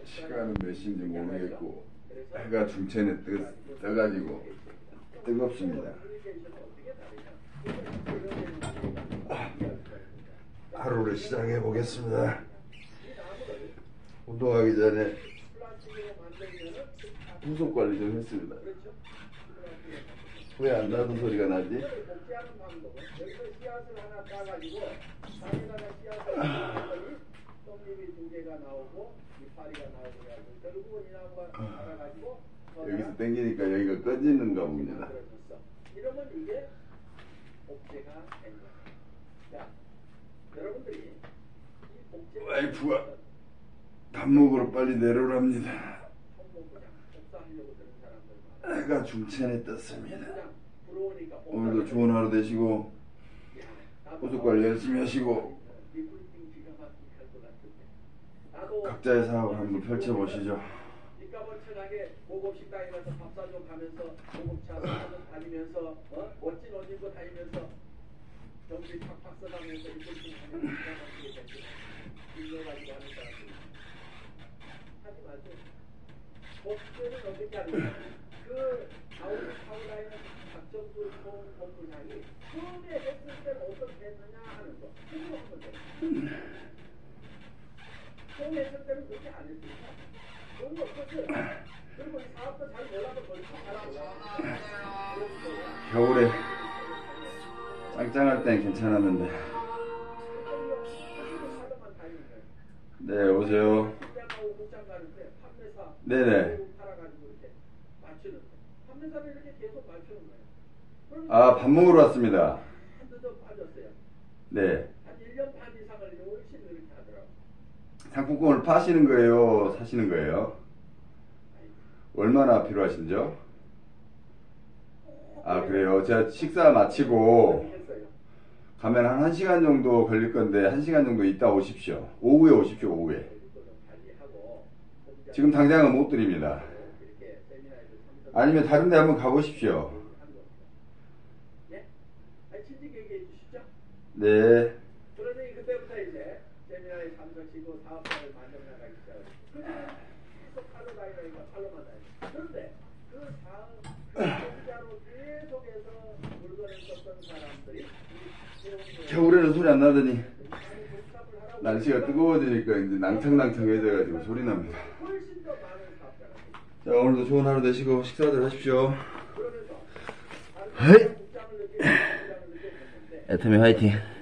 시간은 몇 시인지 모르겠고 해가 중천에 떠가지고 뜨겁습니다. 하루를 시작해 보겠습니다. 운동하기 전에 후속 관리 좀 했습니다. 왜 안 나던 소리가 나지? 여기서 당기니까 여기가 꺼지는가 봅니다. 이러면 이게 복제가 된 거예요. 자, 여러분들이 이 복제 와이프가 밥 먹으러 빨리 내려오랍니다. 해가 중천에 떴습니다. 오늘도 좋은 하루 되시고 호수 관리 열심히 하시고 각자의 사업을 한번 펼쳐보시죠. 멀쩡하게 고급식당에 가서 밥 사주고 가면서 고급차 사서 다니면서 멋진 옷 입고 다니면서 정신 팍팍 써가면서 이끌 수 있는 기가 막히게 됐죠. 인정하지도 않은 사람들 하지 마세요. 복제는 어떻게 하느냐. 그 아우를 타고 다니는 박정수 본부장이 처음에 했을 때는 어떻게 했느냐 하는 거 그거 한번 돼요. 처음에 했을 때는 그렇게 안 했으니까 그런 거 없었어요. 그리고 이 사업도 잘 몰라도 벌써 잘하고 겨울에 짱짱할 땐 괜찮았는데. 네, 오세요. 네네. 아, 밥 먹으러 왔습니다. 네. 상품권을 파시는 거예요? 사시는 거예요? 얼마나 필요하신죠? 아, 그래요? 제가 식사 마치고 가면 한 1시간 정도 걸릴 건데 1시간 정도 있다 오십시오. 오후에 오십시오. 오후에. 지금 당장은 못 드립니다. 아니면 다른 데 한번 가보십시오. 네. 그러니 그때부터 이제 세미나에 참석시고 사업자를 만들어 나가기 시작해요. 계속 팔로 다니니까 팔로만 다니고. 그런데 그 사업 공자로 계속해서 물건을 썼던 사람들이 겨울에는 소리 안 나더니 날씨가 뜨거워지니까 이제 낭창낭창해져가지고 소리 납니다. 자, 오늘도 좋은 하루 되시고 식사들 하십시오. 헤이! 애터미 화이팅!